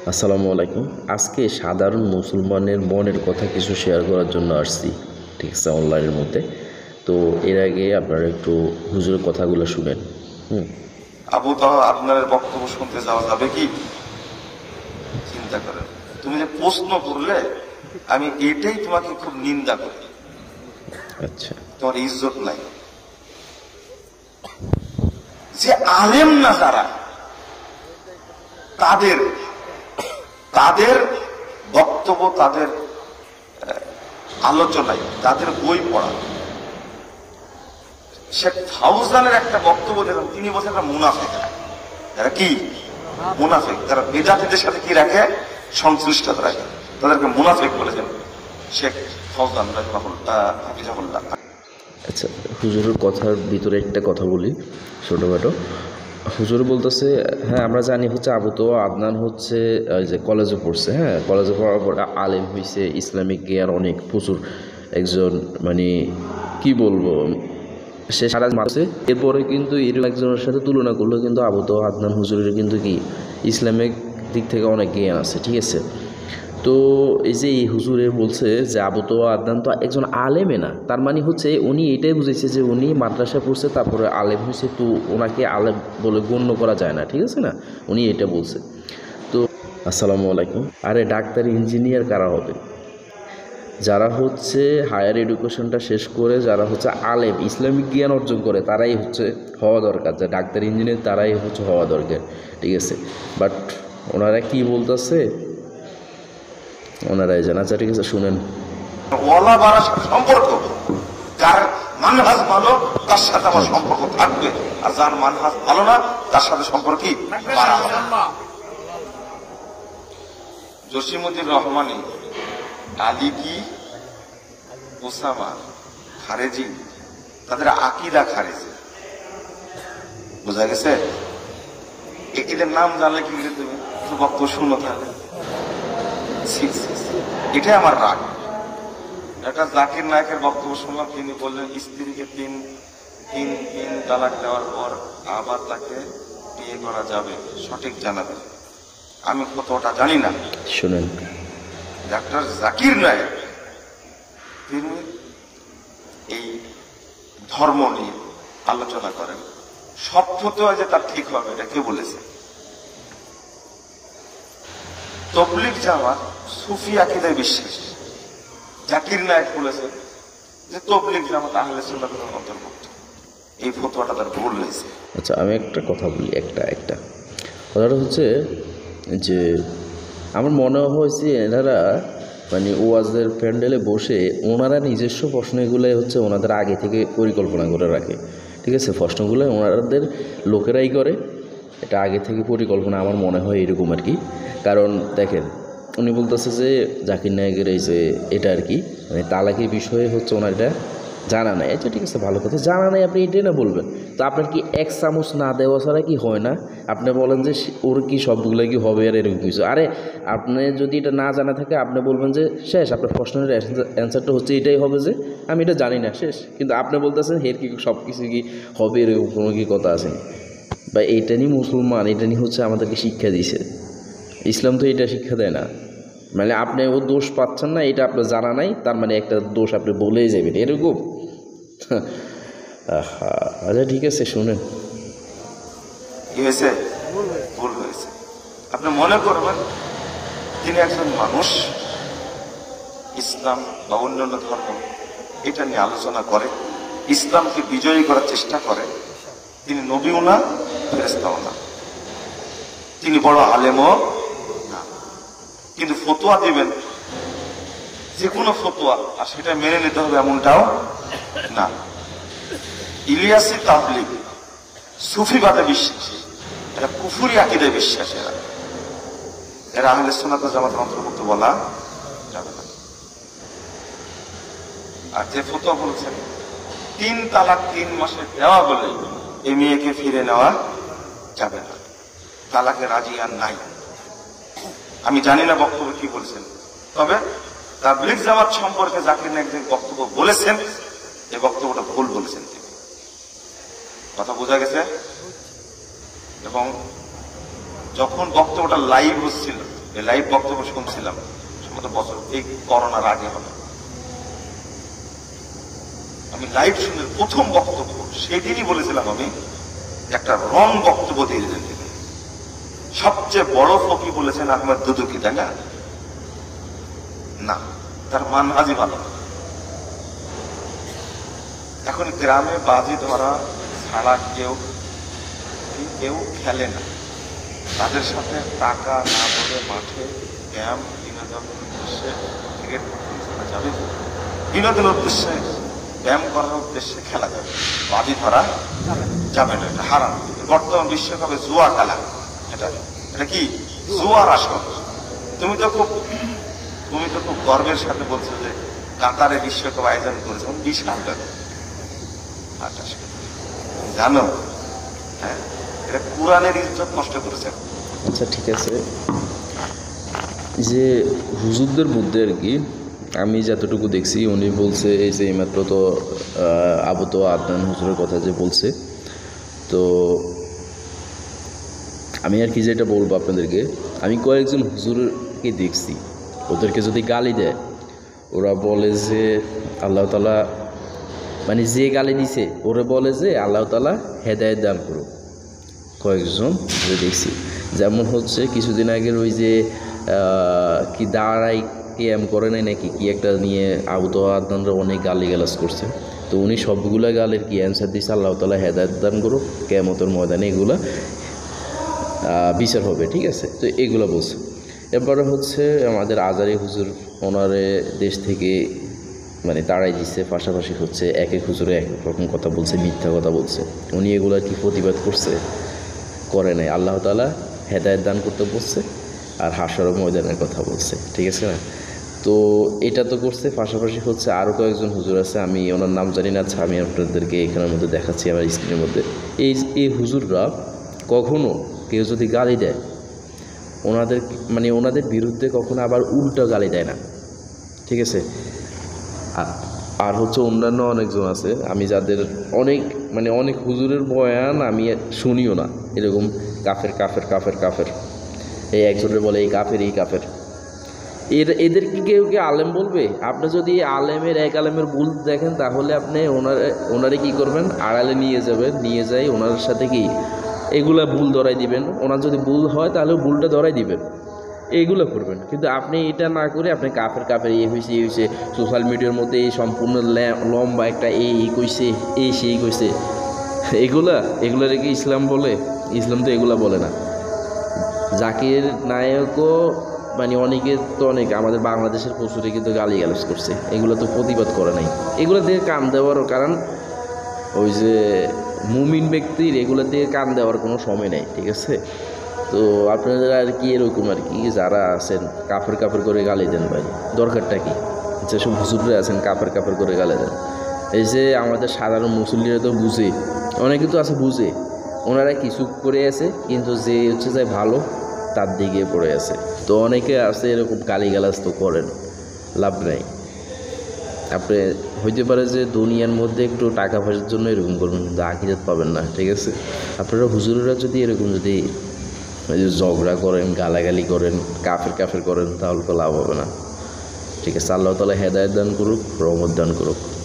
আসসালামু আলাইকুম। আজকে সাধারণ মুসলমানের মনের কথা কিছু শেয়ার করার জন্য আসছি, ঠিক আছে, অনলাইনের মধ্যে। তো এর আগে আপনারা একটু হুজুরের কথাগুলো শুনেন। আবু আপনার বক্তব্য শুনতে যাওয়া যাবে কি? চিন্তা করেন, তুমি যে প্রশ্ন করলে আমি এটাই তোমাকে খুব নিন্দা করি। আচ্ছা, তোমার ইজ্জত নাই। যে আলেম না যারা, তাদের তাদের বক্তব্য, তাদের আলোচনায়, তাদের বই পড়া। শেখ ফাউজানের একটা বক্তব্য দিলাম, তিনি বলছেন একটা মুনাফিক। তারা কি মুনাফিক? তারা বেদাতীদের সাথে কি রাখে? সংশ্লিষ্টতা রাখে। তাদেরকে মুনাফিক বলেছেন শেখ ফাউজান হাফিজাহুল্লাহ। আচ্ছা, হুজুরের কথার ভিতরে একটা কথা বলি ছোটোখাটো। হুজুর বলতেছে, হ্যাঁ আমরা জানি হচ্ছে আবু তো আদনান হচ্ছে ওই যে কলেজে পড়ছে, হ্যাঁ কলেজে পড়ার পর আলেম হয়েছে, ইসলামিক জ্ঞান অনেক প্রচুর একজন, মানে কি বলবো, সে সারা মাসে। এরপরে কিন্তু এরকম একজনের সাথে তুলনা করলেও কিন্তু আবু তো আদনান হুজুরের কিন্তু কি ইসলামিক দিক থেকে অনেক জ্ঞান আছে, ঠিক আছে। তো এই যে এই হুজুরে বলছে যে আবু তো আদনান তো একজন আলেমে না, তার মানে হচ্ছে উনি এটাই বুঝেছে যে উনি মাদ্রাসায় পড়ছে তারপরে আলেম হয়েছে, তো ওনাকে আলেম বলে গণ্য করা যায় না, ঠিক আছে না, উনি এটা বলছে। তো আসসালামু আলাইকুম। আরে ডাক্তার ইঞ্জিনিয়ার কারা হবে? যারা হচ্ছে হায়ার এডুকেশনটা শেষ করে, যারা হচ্ছে আলেম ইসলামিক জ্ঞান অর্জন করে, তারাই হচ্ছে হওয়া দরকার, যে ডাক্তার ইঞ্জিনিয়ার তারাই হচ্ছে হওয়া দরকার, ঠিক আছে। বাট ওনারা কি বলতেছে ওনারাই জানা। আচ্ছা ঠিক আছে, শুনেন। ওয়ালা বাড়ার সাথে সম্পর্ক, যার মানহাজ ভালো তার সাথে আমার সম্পর্ক থাকবে, আর যার মানহাজ ভালো না তার সাথে সম্পর্ক কি জসিমুদ্দিন রহমানি, আলিগি, ওসামা, খারেজি, তাদের আকিদা খারেজি, বোঝা গেছে? এদের নাম জানলে কি তুমি বক্তব্য শুনো তাহলে? এটাই আমার রাগ। একটা জাকির নায়কের বক্তব্য শুনলাম, তিনি বললেন স্ত্রীকে তিন তিন তিন তালাক দেওয়ার পর আবার তাকে বিয়ে করা যাবে, সঠিক জানাবেন। আমি কতটা জানি না, শুনেন। ডাক্তার জাকির নায়ক তিনি এই ধর্ম নিয়ে আলোচনা করেন। সব ফতোয়া যে তার ঠিক হবে এটা কে বলেছে? তবলিগ জামাত সুফি আকীদায় বিশ্বাস। জাকির নায়ক বলেছে যে তবলিগ জামাত আহলে সুন্নাতের অন্তর্ভুক্ত। এই ফতোয়াটা তার ভুল হয়েছে। আচ্ছা, আমি একটা কথা বলি, একটা কথাটা হচ্ছে যে আমার মনে হয়েছে এনারা মানে ওয়াজের প্যান্ডেলে বসে ওনারা নিজস্ব প্রশ্নগুলো হচ্ছে ওনাদের আগে থেকে পরিকল্পনা করে রাখে, ঠিক আছে। প্রশ্নগুলো ওনাদের লোকেরাই করে, এটা আগে থেকে পরিকল্পনা, আমার মনে হয় এরকম আর কি। কারণ দেখেন, উনি বলতেছে যে জাকির নায়কের এই যে এটা আর কি, মানে তালাকের বিষয়ে হচ্ছে ওনার এটা জানা নাই। আচ্ছা ঠিক আছে, ভালো কথা, জানা নাই আপনি এটাই না বলবেন। তো আপনার কি এক চামচ না দেওয়া ছাড়া কি হয় না? আপনি বলেন যে ওর কি সবগুলো কি হবে আর এরকম কিছু। আরে আপনি যদি এটা না জানা থাকে আপনি বলবেন যে শেষ, আপনার প্রশ্নের অ্যান্সারটা হচ্ছে এটাই হবে যে আমি এটা জানি না, শেষ। কিন্তু আপনি বলতেছেন হের কি সব কিছু কি হবে, এরকম কোনো কি কথা আছে? বা এইটা নিয়ে মুসলমান, এটা নিয়ে হচ্ছে আমাদেরকে শিক্ষা দিয়েছে ইসলাম, তো এটা শিক্ষা দেয় না। মানে আপনি ও দোষ পাচ্ছেন না, এটা আপনার জানা নাই, তার মানে একটা দোষ আপনি বলেই যাবেন এরকম। আচ্ছা ঠিক আছে, শুনেন। কি হয়েছে? ভুল হয়েছে। আপনি মনে করবেন তিনি একজন মানুষ, ইসলাম বা অন্যান্য ধর্ম এটা নিয়ে আলোচনা করে, ইসলামকে বিজয়ী করার চেষ্টা করে। তিনি নবীও না, ফেরেশতাও না, তিনি বড় আলেমও না। কিন্তু ফতোয়া দিবেন যে কোনো ফতোয়া আর সেটা মেনে নিতে হবে এমনটাও না। ইলিয়াসি তাবলিগ সুফিবাদে বিশ্বাসী, এরা কুফুরি আকীদায় বিশ্বাসী, এরা আহলে সুন্নাত ওয়াল জামাতের অন্তর্ভুক্ত বলা যাবে না। আর যে ফতোয়া বলছেন 3 তালাক 3 মাসে দেওয়া বলে এই মেয়েকে ফিরে নেওয়া যাবে না, তালাকে রাজি আর নাই। আমি জানি না বক্তব্য কি বলছেন, তবে তাবলীগ জামাত সম্পর্কে জাকির নায়েক যে বক্তব্য বলেছেন এই বক্তব্যটা ভুল বলেছেন তিনি। কথা বোঝা গেছে? এবং যখন বক্তব্যটা লাইভ হচ্ছিল লাইভ বক্তব্য শুনছিলাম, সম্ভবত বছর এই করোনার আগে হবে। আমি লাইভ শুনে প্রথম বক্তব্য সেদিনই বলেছিলাম আমি একটা রং বক্তব্য দিয়ে দিলেন তিনি। সবচেয়ে বড় ফকি বলেছেন আহমেদ দুদুকি, তাই না? না, তার মানহাজি ভালো। এখন গ্রামে বাজি ধরা ছাড়া কেউ খেলে না। তাদের সাথে টাকা না বলে মাঠে ব্যায়াম বিনোদনের উদ্দেশ্যে ক্রিকেট খেলা যাবে, বিনোদনের উদ্দেশ্যে ব্যায়াম করার উদ্দেশ্যে খেলা যাবে, বাজি ধরা যাবে না, এটা হারাম। বর্তমান বিশ্বকাপে জুয়া খেলা, এটা কি জুয়ার আসর। তুমি তো খুব গর্বের সাথে বলছো যে কাতারে বিশ্বকাপ আয়োজন করেছে 20 টাকা, জানো? হ্যাঁ, এটা কোরআনের ইজ্জত নষ্ট করেছে। আচ্ছা ঠিক আছে, যে হুজুরদের মধ্যে আর কি আমি যতটুকু দেখছি উনি বলছে এই যে এইমাত্র তো আবু তো আদনান হুজুরের কথা যে বলছে, তো আমি আর কি যেটা বলবো আপনাদেরকে, আমি কয়েকজন হুজুরকে দেখছি, ওদেরকে যদি গালি দেয় ওরা বলে যে আল্লাহ তাআলা, মানে যে গালি দিছে ওরা বলে যে আল্লাহ তাআলা হেদায়েত দান করুক। কয়েকজন দেখছি, যেমন হচ্ছে কিছুদিন আগের ওই যে কি দাঁড়াই ক্যাম করে নাই নাকি কি একটা নিয়ে আবু তো আদনানরা অনেক গালি গালাজ করছে, তো উনি সবগুলা গালের কি অ্যান্সার দিচ্ছে আল্লাহ তাআলা হেদায়েত দান করুক, কিয়ামতের ময়দানে এগুলা বিচার হবে, ঠিক আছে? তো এগুলো বলছে। এরপরে হচ্ছে আমাদের আজারি হুজুর, ওনারে দেশ থেকে মানে তাড়াই দিচ্ছে, পাশাপাশি হচ্ছে এক এক হুজুরে এক এক রকম কথা বলছে, মিথ্যা কথা বলছে। উনি এগুলো কি প্রতিবাদ করছে? করে নাই। আল্লাহ তাআলা হেদায়েত দান করতে বলছে আর হাসর ময়দানের কথা বলছে, ঠিক আছে না? তো এটা তো করছে, পাশাপাশি হচ্ছে আরও কয়েকজন হুজুর আছে, আমি ওনার নাম জানি না, আচ্ছা আমি আপনাদেরকে এখানের মধ্যে দেখাচ্ছি আমার স্ক্রিনের মধ্যে। এই হুজুররা কখনো কেউ যদি গালি দেয় ওনাদের বিরুদ্ধে কখনো আবার উল্টো গালি দেয় না, ঠিক আছে? আর হচ্ছে অন্যান্য অনেকজন আছে আমি যাদের অনেক হুজুরের বয়ান আমি শুনিও না, এরকম কাফের কাফের কাফের কাফের, এই একজনের বলে এই কাফের। এদেরকে কেউ কি আলেম বলবে? আপনি যদি এক আলেমের ভুল দেখেন তাহলে আপনি ওনারে কি করবেন, আড়ালে নিয়ে যাই ওনার সাথে কি এগুলা ভুল ধরাই দিবেন। ওনার যদি ভুল হয় তাহলে ভুলটা ধরাই দিবেন, এইগুলো করবেন। কিন্তু আপনি এটা না করে আপনি কাফের এই হয়েছে সোশ্যাল মিডিয়ার মধ্যে এই সম্পূর্ণ লম্বা একটা এই কইছে সেই কইছে, এগুলো রেখে ইসলাম বলে? ইসলাম তো এগুলা বলে না। জাকির নায়কও অনেকে তো আমাদের বাংলাদেশের প্রচুরে কিন্তু গালি গালাজ করছে, এগুলো তো প্রতিবাদ করে নাই। এগুলো দিয়ে কান দেওয়ারও কারণ ওই যে মুমিন ব্যক্তির এগুলো দিয়ে কান দেওয়ার কোনো সময় নেই, ঠিক আছে? তো আপনারা আর কি এরকম আর কি যারা আছেন কাফের করে গালি দেন, ভাই দরকারটা কি? যেসব হুজুররা আছেন কাফের করে গালি দেন, এই যে আমাদের সাধারণ মুসল্লিরা তো বুঝে, অনেকে তো আছে বুঝে, ওনারা কিছু করে আছে, কিন্তু যে হচ্ছে যে ভালো তার দিকে পড়ে আছে। তো অনেকে আছে এরকম গালিগালাজ তো করেন, লাভ নাই। আপনি হইতে পারে যে দুনিয়ার মধ্যে একটু টাকা পয়সার জন্য এরকম করবেন, কিন্তু আখিরাত পাবেন না, ঠিক আছে? আপনারা হুজুরেরা যদি এরকম যদি ঝগড়া করেন, গালাগালি করেন, কাফের করেন, তাহলে তো লাভ হবে না, ঠিক আছে? আল্লাহ তাআলা হেদায়েত দান করুক, রহমত দান করুক।